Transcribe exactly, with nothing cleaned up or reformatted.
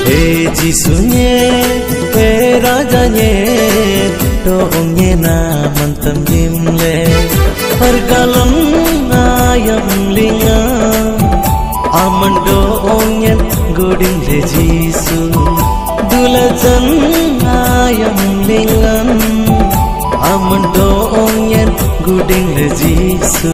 e jisunya e rajanya to onge na mantam dimle pergalon ayam linga amando ongen goding le jisu dulajan ayam lingan amando ongen goding le jisu